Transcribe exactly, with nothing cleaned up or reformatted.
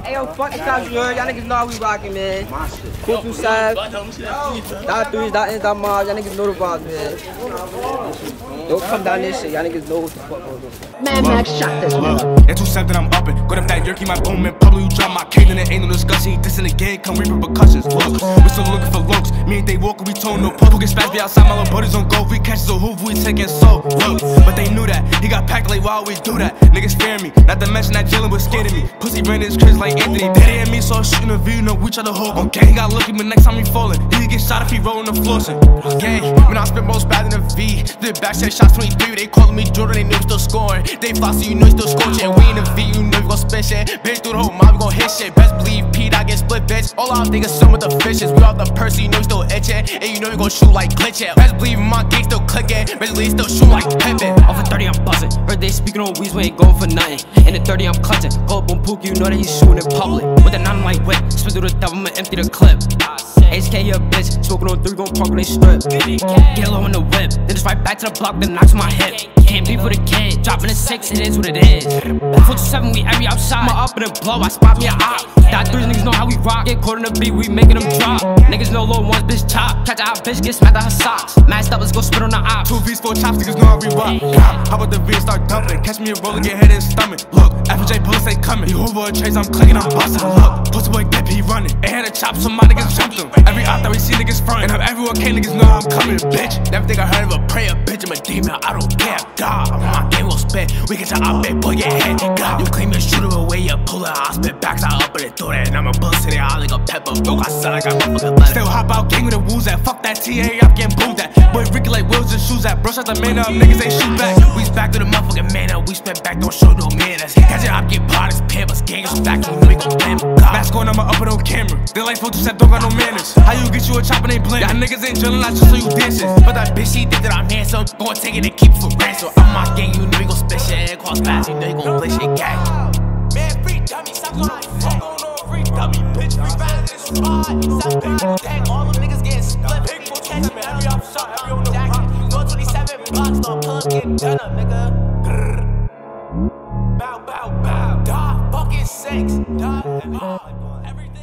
Hey yo, fuck the cops, you heard? Y'all niggas know how we rockin', man. Cool through side, dot threes, dot ends, dot mobs. Y'all niggas know the vibes, man. Don't come down this shit. Y'all niggas know what the fuck going on. Mad Max shot this mother. It's too sad that I'm uppin'. Got up that yerky, my boom in public. You drop my cane and it ain't no discussion. He dissing again, come reap repercussions. Look, we still looking for looks. Me and they walkin', we tone no pub. Who get smashed be outside, my little buddies on go. We catches a hoof, we taking so. Look, but they knew that. He got packed like why we do that. Niggas fear me, not to mention that Jalen was scared of me. Pussy ran his cribs like Anthony. Daddy and me saw shooting a view, know we try to hold. Okay, he got lucky, but next time he fallin', he get shot if he rollin' the flossing. Okay, when I spit most bad in the V, did back set shots twenty-three. They callin' me Jordan, they knew still scoring. They fly, so you know you still scorchin'. We in the V, you know you gon' spit shit. Bitch through the whole mob, we gon' hit shit. Best believe Pete, I get split, bitch. All I'm thinking some with the fishes. We off the purse, so you know you still itchin'. And you know you gon' shoot like glitchin'. Best believe my game still clickin'. Best believe still shoot like Pippin. Off of thirty, I'm buzzing. Heard they speaking on weeds, we ain't going for nothing. In the thirty, I'm clutching. Call boom Pookie, you know that he's shooting in public. With the nine, I'm like whip. Spit through the devil, I'ma empty the clip. H K, a bitch. Smoking on three, gon' park when they strip. Get low in the whip. Then just right back to the block, then knocks my hip. Can't be for the kid. Dropping a six, it is what it is. four two seven, we every outside. My up in the blow, I spot me a op. Dot three, niggas know how we rock. Get caught in the beat, we making them drop. Niggas know low ones, bitch chop. Catch a hot bitch, get smacked out her socks. Masked up, let's go spit on the op. Two V's, four chops, niggas know how we rock. How about the V start dumping? Catch me a roller, get hit in the stomach. Look, F J bullets ain't coming. You over a trace, I'm clicking, I'm busting. Look, pussy boy dip, he running. It had a chop, so my niggas jumped him. Every op that we see niggas front. And I'm everywhere, K niggas know I'm coming, bitch. Never think I heard of a prayer, bitch. I'm a demon, I don't care. God, I'm on my game, we'll spit. We get your op, boy, your head. God, you claim you shoot it away, you pull it, I spit back, so I up and throw that. And I'm a buzz to the eye like a pepper. Broke, I said I got motherfucking letter. Still hop out, gang with the woos at. Fuck that T A, I'm getting booed at. Boy, Ricky like wheels and shoes at. Brush out the man up, niggas ain't shoot back. We back to the motherfucking man up. We spit back, don't show no manners. Catch it, I get parties, pampers, gangs, back, you know we gon' blame. Mask on, I'ma up it on camera. They like four two seven, don't got no manners. How you get you a chop and ain't playing? Y'all niggas ain't drilling, I just so you dancing. But that bitch, she think that I'm handsome. Gon' take it and keep it for ransom. I'm my gang, you know you gon' spit shit. Cross fast, you know you gon' play shit gang. Man, free dummy, stop going on. Fuck on no free dummy, bitch. Free fast in the spot. Stop big dang, all them niggas getting split. Big for catch me, every offshot, every on the jacket. Go twenty-seven blocks, no pull up, get done up, nigga. Bow, bow, bow. Die, fucking six. Die, every